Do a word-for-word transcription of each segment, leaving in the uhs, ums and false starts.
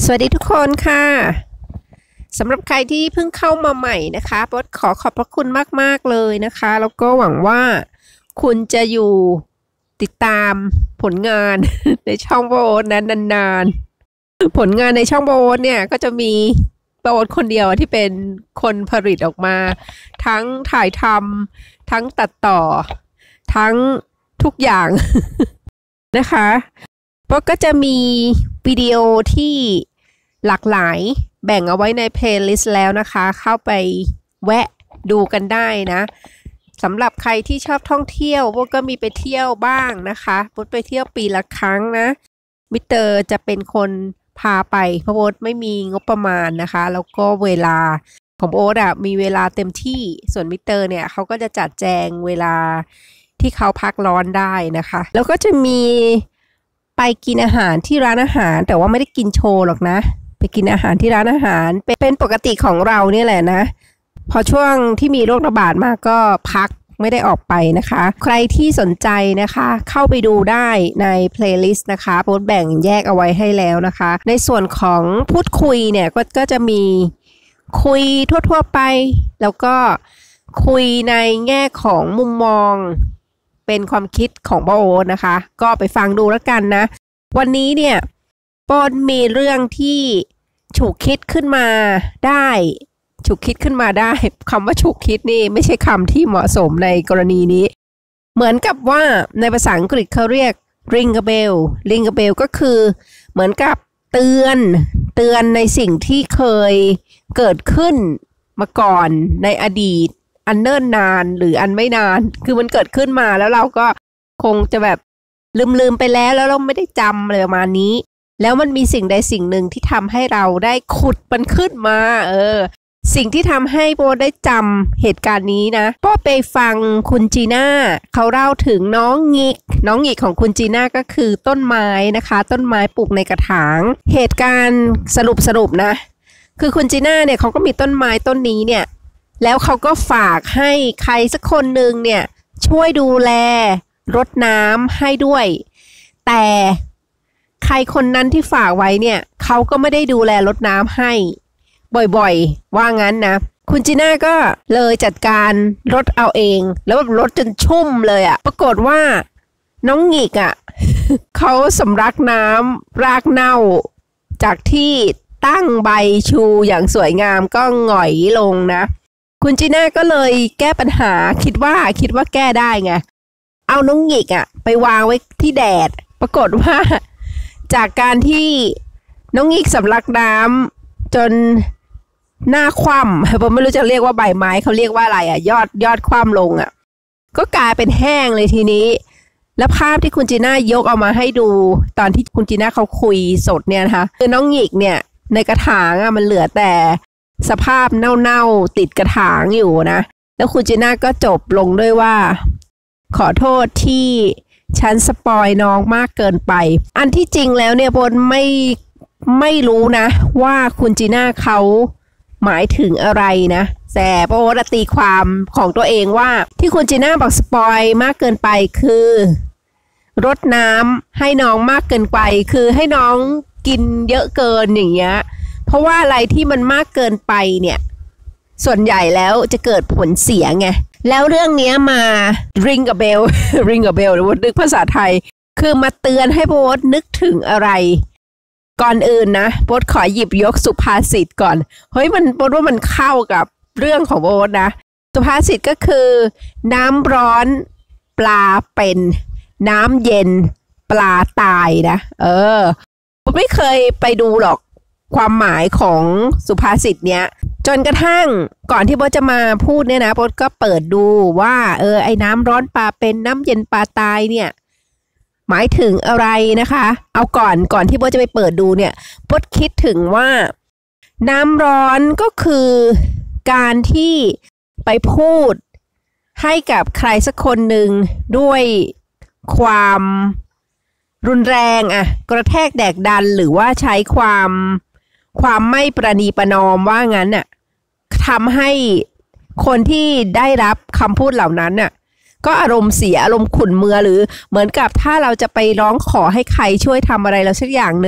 วัสดีทุกคนค่ะสำหรับใครที่เพิ่งเข้ามาใหม่นะคะโบ๊ทขอขอบพระคุณมากๆเลยนะคะแล้วก็หวังว่าคุณจะอยู่ติดตามผลงาน ในช่องโบ๊ทนั้นนานๆผลงานในช่องโบ๊ทเนี่ยก็จะมีโบ๊ทคนเดียวที่เป็นคนผลิตออกมาทั้งถ่ายทำทั้งตัดต่อทั้งทุกอย่าง นะคะโบ๊ทก็จะมีวิดีโอที่หลากหลายแบ่งเอาไว้ในเพลย์ลิสต์แล้วนะคะเข้าไปแวะดูกันได้นะสำหรับใครที่ชอบท่องเที่ยวโบ๊ทก็มีไปเที่ยวบ้างนะคะโบ๊ทไปเที่ยวปีละครั้งนะมิสเตอร์จะเป็นคนพาไปเพราะโบ๊ทไม่มีงบประมาณนะคะแล้วก็เวลาของโบ๊ทอะมีเวลาเต็มที่ส่วนมิสเตอร์เนี่ยเขาก็จะจัดแจงเวลาที่เขาพักร้อนได้นะคะแล้วก็จะมีไปกินอาหารที่ร้านอาหารแต่ว่าไม่ได้กินโชว์หรอกนะไปกินอาหารที่ร้านอาหารเป็นปกติของเราเนี่ยแหละนะพอช่วงที่มีโรคระบาดมาก็พักไม่ได้ออกไปนะคะใครที่สนใจนะคะเข้าไปดูได้ในเพลย์ลิสต์นะคะโบ๊ทแบ่งแยกเอาไว้ให้แล้วนะคะในส่วนของพูดคุยเนี่ยก็ก็จะมีคุยทั่วๆไปแล้วก็คุยในแง่ของมุมมองเป็นความคิดของโบ๊ทนะคะก็ไปฟังดูแล้วกันนะวันนี้เนี่ยโบ๊ทมีเรื่องที่ฉุกคิดขึ้นมาได้ฉุกคิดขึ้นมาได้คำว่าฉุกคิดนี่ไม่ใช่คำที่เหมาะสมในกรณีนี้เหมือนกับว่าในภาษาอังกฤษเขาเรียก ring a bell ring a bell ก็คือเหมือนกับเตือนเตือนในสิ่งที่เคยเกิดขึ้นมาก่อนในอดีตอันเนิ่นนานหรืออันไม่นานคือมันเกิดขึ้นมาแล้วเราก็คงจะแบบลืมๆไปแล้วแล้วเราไม่ได้จำอะไรประมาณนี้แล้วมันมีสิ่งใดสิ่งหนึ่งที่ทำให้เราได้ขุดมันขึ้นมาเออสิ่งที่ทำให้โบได้จำเหตุการณ์นี้นะก็ไปฟังคุณจีน่าเขาเล่าถึงน้องหงิกน้องหงิกของคุณจีน่าก็คือต้นไม้นะคะต้นไม้ปลูกในกระถางเหตุการณ์สรุปสรุปนะคือคุณจีน่าเนี่ยเขาก็มีต้นไม้ต้นนี้เนี่ยแล้วเขาก็ฝากให้ใครสักคนหนึ่งเนี่ยช่วยดูแลรดน้ำให้ด้วยแต่ใครคนนั้นที่ฝากไว้เนี่ยเขาก็ไม่ได้ดูแลรดน้ำให้บ่อยๆว่างั้นนะคุณจีน่าก็เลยจัดการรดเอาเองแล้วแบบรดจนชุ่มเลยอะปรากฏว่าน้องหงิกอะ เขาสำลักน้ำรากเน่าจากที่ตั้งใบชูอย่างสวยงามก็หงอยลงนะคุณจีน่าก็เลยแก้ปัญหาคิดว่าคิดว่าแก้ได้ไงเอาน้องหงิกอะไปวางไว้ที่แดดปรากฏว่าจากการที่น้องหงิกสำลักน้ำจนหน้าคว่ำผมไม่รู้จะเรียกว่าใบไม้เขาเรียกว่าอะไรอ่ะยอดยอดคว่ำลงอ่ะก็กลายเป็นแห้งเลยทีนี้แล้วภาพที่คุณจีน่ายกเอามาให้ดูตอนที่คุณจีน่าเขาคุยสดเนี่ยนะคะคือน้องหงิกเนี่ยในกระถางอ่ะมันเหลือแต่สภาพเน่าๆติดกระถางอยู่นะแล้วคุณจีน่าก็จบลงด้วยว่าขอโทษที่ฉันสปอยน้องมากเกินไปอันที่จริงแล้วเนี่ยบนไม่ไม่รู้นะว่าคุณจีน่าเขาหมายถึงอะไรนะแต่โบทตีความของตัวเองว่าที่คุณจีน่าบอกสปอยมากเกินไปคือรดน้ำให้น้องมากเกินไปคือให้น้องกินเยอะเกินอย่างเงี้ยเพราะว่าอะไรที่มันมากเกินไปเนี่ยส่วนใหญ่แล้วจะเกิดผลเสียไงแล้วเรื่องนี้มา ring a bell ring a bell หรือว่านึกภาษาไทยคือมาเตือนให้โบ๊ทนึกถึงอะไรก่อนอื่นนะโบ๊ทขอหยิบยกสุภาษิตก่อนเฮ้ยมันโบ๊ทว่ามันเข้ากับเรื่องของโบ๊ทนะสุภาษิตก็คือน้ำร้อนปลาเป็นน้ำเย็นปลาตายนะเออโบ๊ทไม่เคยไปดูหรอกความหมายของสุภาษิตเนี้ยจนกระทั่งก่อนที่โบ๊ทจะมาพูดเนี่ยนะโบ๊ทก็เปิดดูว่าเออไอ้น้ำร้อนปลาเป็นน้ำเย็นปลาตายเนี่ยหมายถึงอะไรนะคะเอาก่อนก่อนที่โบ๊ทจะไปเปิดดูเนี่ยโบ๊ทคิดถึงว่าน้ำร้อนก็คือการที่ไปพูดให้กับใครสักคนหนึ่งด้วยความรุนแรงอะกระแทกแดกดันหรือว่าใช้ความความไม่ประนีประนอมว่างั้นน่ะทำให้คนที่ได้รับคำพูดเหล่านั้นน่ะก็อารมณ์เสียอารมณ์ขุ่นเมือหรือเหมือนกับถ้าเราจะไปร้องขอให้ใครช่วยทำอะไรเราสักอย่างหนึ่ง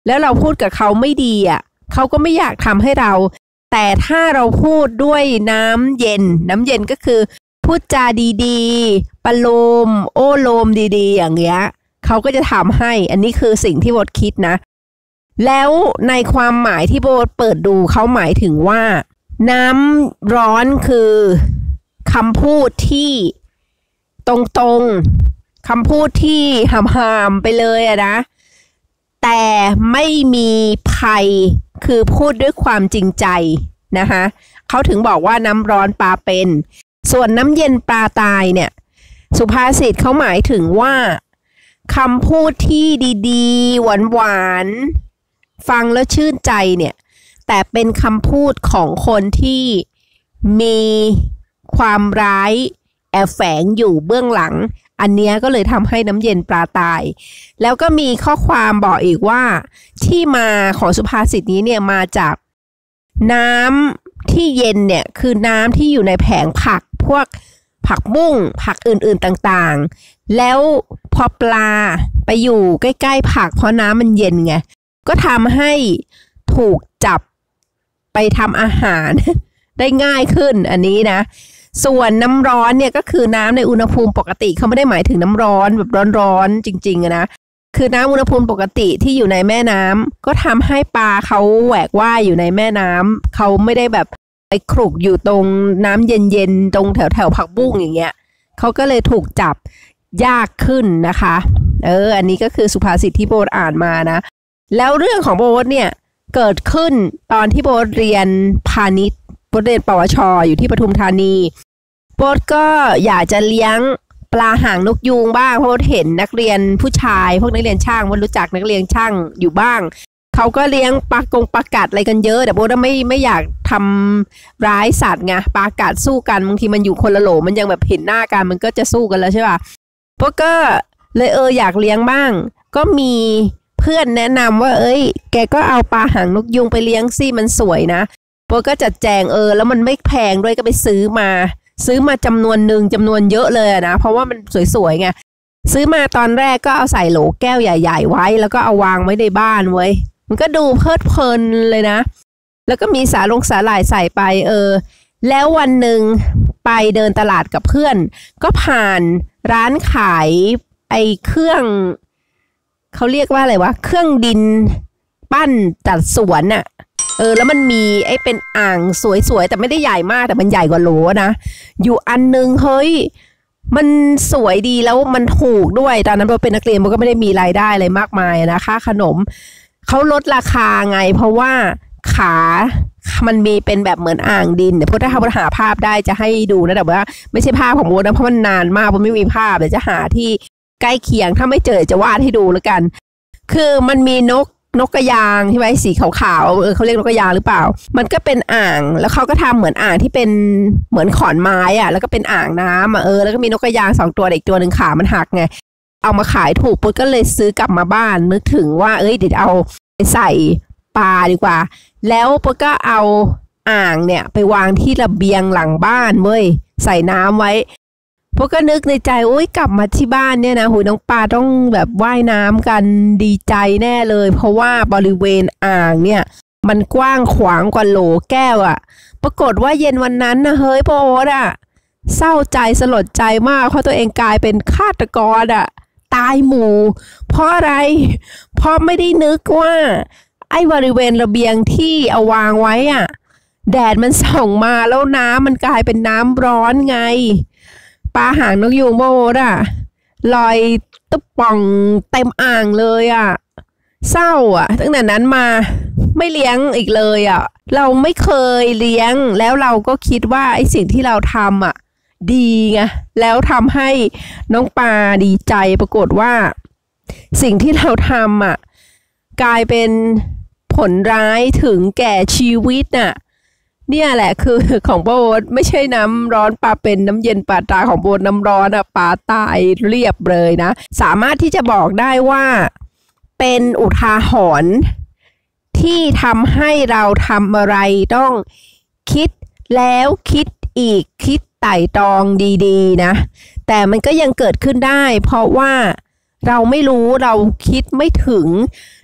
แล้วเราพูดกับเขาไม่ดีอ่ะเขาก็ไม่อยากทำให้เราแต่ถ้าเราพูดด้วยน้ำเย็นน้ำเย็นก็คือพูดจาดีๆประโลมโอ้โลมดีๆอย่างเงี้ยเขาก็จะทำให้อันนี้คือสิ่งที่โบทคิดนะแล้วในความหมายที่โบทเปิดดูเขาหมายถึงว่าน้ำร้อนคือคำพูดที่ตรงๆคำพูดที่หามๆไปเลยอะนะแต่ไม่มีภัยคือพูดด้วยความจริงใจนะคะเขาถึงบอกว่าน้ำร้อนปลาเป็นส่วนน้ำเย็นปลาตายเนี่ยสุภาษิตเขาหมายถึงว่าคำพูดที่ดีๆหวานๆฟังแล้วชื่นใจเนี่ยแต่เป็นคำพูดของคนที่มีความร้ายแอบแฝงอยู่เบื้องหลังอันนี้ก็เลยทำให้น้ำเย็นปลาตายแล้วก็มีข้อความบอกอีกว่าที่มาของสุภาษิตนี้เนี่ยมาจากน้ำที่เย็นเนี่ยคือน้ำที่อยู่ในแผงผักพวกผักบุ้งผักอื่นๆต่างๆแล้วพอปลาไปอยู่ใกล้ๆผักเพราะน้ำมันเย็นไงก็ทำให้ถูกจับไปทำอาหารได้ง่ายขึ้นอันนี้นะส่วนน้ำร้อนเนี่ยก็คือน้ำในอุณหภูมิปกติเขาไม่ได้หมายถึงน้ำร้อนแบบร้อนๆจริงๆนะคือน้ำอุณหภูมิปกติที่อยู่ในแม่น้ำก็ทำให้ปลาเขาแหวกว่ายอยู่ในแม่น้ำเขาไม่ได้แบบไปคลุกอยู่ตรงน้ำเย็นๆตรงแถวๆผักบุ้งอย่างเงี้ยเขาก็เลยถูกจับยากขึ้นนะคะเอออันนี้ก็คือสุภาษิตที่โบทอ่านมานะแล้วเรื่องของโบทเนี่ยเกิดขึ้นตอนที่โบทเรียนพาณิชย์โบทเรียนปวชอยู่ที่ปทุมธานีโบทก็อยากจะเลี้ยงปลาหางนกยูงบ้างเพราะเห็นนักเรียนผู้ชายพวกนักเรียนช่างโบทรู้จักนักเรียนช่างอยู่บ้างเขาก็เลี้ยงปลากงปลากัดอะไรกันเยอะแต่โบทไม่ไม่อยากทำร้ายสัตว์ไงปลากัดสู้กันบางทีมันอยู่คนละโหลมันยังแบบเห็นหน้ากันมันก็จะสู้กันแล้วใช่ป่ะโบทก็เลยเอออยากเลี้ยงบ้างก็มีเพื่อนแนะนำว่าเอ้ยแกก็เอาปลาหางนกยูงไปเลี้ยงสิมันสวยนะโบทก็จัดแจงเออแล้วมันไม่แพงด้วยก็ไปซื้อมาซื้อมาจำนวนหนึ่งจำนวนเยอะเลยนะเพราะว่ามันสวยๆไงซื้อมาตอนแรกก็เอาใส่โหลแก้วใหญ่ๆไว้แล้วก็เอาวางไว้ในบ้านไว้มันก็ดูเพลิดเพลินเลยนะแล้วก็มีสาลงสาหร่ายใส่ไปเออแล้ววันหนึ่งไปเดินตลาดกับเพื่อนก็ผ่านร้านขายไอ้เครื่องเขาเรียกว่าอะไรวะเครื่องดินปั้นจัดสวนน่ะเออแล้วมันมีไอ้เป็นอ่างสวยๆแต่ไม่ได้ใหญ่มากแต่มันใหญ่กว่าโหลนะอยู่อันนึงเฮ้ยมันสวยดีแล้วมันถูกด้วยตอนนั้นเราเป็นนักเรียนมันก็ไม่ได้มีรายได้อะไรมากมายนะค่าขนมเขาลดราคาไงเพราะว่าขามันมีเป็นแบบเหมือนอ่างดินเดี๋ยวพอถ้าเราหาภาพได้จะให้ดูนะแต่ว่าไม่ใช่ภาพของโบนะเพราะมันนานมากผมไม่มีภาพเดี๋ยวจะหาที่ใกล้เคียงถ้าไม่เจอจะวาดให้ดูแล้วกันคือมันมีนกนกกระยางที่ไว้สีขาวๆเออเขาเรียกนกกระยางหรือเปล่ามันก็เป็นอ่างแล้วเขาก็ทำเหมือนอ่างที่เป็นเหมือนขอนไม้อ่ะแล้วก็เป็นอ่างน้ำอ่ะเออแล้วก็มีนกกระยางสองตัวอีกตัวหนึ่งขามันหักไงเอามาขายถูกปุ๊บก็เลยซื้อกลับมาบ้านนึกถึงว่าเอ้ยเดี๋ยวเอาไปใส่ปลาดีกว่าแล้วปุ๊บก็เอาอ่างเนี่ยไปวางที่ระเบียงหลังบ้านเว้ยใส่น้ำไว้พวกก็นึกในใจโอ๊ยกลับมาที่บ้านเนี่ยนะหูน้องปลาต้องแบบว่ายน้ำกันดีใจแน่เลยเพราะว่าบริเวณอ่างเนี่ยมันกว้างขวางกว่าโหลแก้วอะปรากฏว่าเย็นวันนั้นนะเฮ้ยพ่อโอ๊ตอะเศร้าใจสลดใจมากเพราะตัวเองกลายเป็นฆาตกรอะตายหมู่เพราะอะไรเพราะไม่ได้นึกว่าไอ้บริเวณระเบียงที่เอาวางไว้อะแดดมันส่องมาแล้วน้ำมันกลายเป็นน้ำร้อนไงปลาหางนกยูงโบดอ่ะลอยตุ๊บป่องเต็มอ่างเลยอ่ะเศร้าอ่ะตั้งแต่นั้นมาไม่เลี้ยงอีกเลยอ่ะเราไม่เคยเลี้ยงแล้วเราก็คิดว่าไอ้สิ่งที่เราทำอ่ะดีไงแล้วทำให้น้องปลาดีใจปรากฏว่าสิ่งที่เราทำอ่ะกลายเป็นผลร้ายถึงแก่ชีวิตน่ะเนี่ยแหละคือของโบทไม่ใช่น้ำร้อนปลาเป็นน้ำเย็นปลาตายของโบทน้ำร้อนอะปลาตายเรียบเลยนะสามารถที่จะบอกได้ว่าเป็นอุทาหรณ์ที่ทำให้เราทำอะไรต้องคิดแล้วคิดอีกคิดไต่ตรองดีๆนะแต่มันก็ยังเกิดขึ้นได้เพราะว่าเราไม่รู้เราคิดไม่ถึง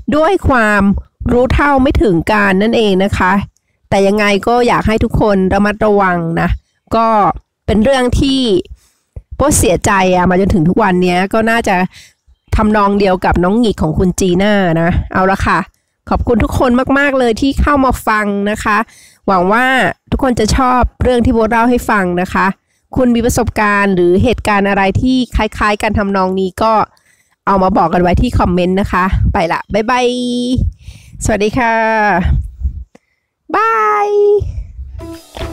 ด้วยความรู้เท่าไม่ถึงการนั่นเองนะคะแต่ยังไงก็อยากให้ทุกคนระมัดระวังนะก็เป็นเรื่องที่โป๊เสียใจอะมาจนถึงทุกวันนี้ก็น่าจะทำนองเดียวกับน้องหงิกของคุณจีน่านะเอาละค่ะขอบคุณทุกคนมากๆเลยที่เข้ามาฟังนะคะหวังว่าทุกคนจะชอบเรื่องที่โบเล่าให้ฟังนะคะคุณมีประสบการณ์หรือเหตุการณ์อะไรที่คล้ายๆกันทำนองนี้ก็เอามาบอกกันไว้ที่คอมเมนต์นะคะไปละบ๊ายบายสวัสดีค่ะบาย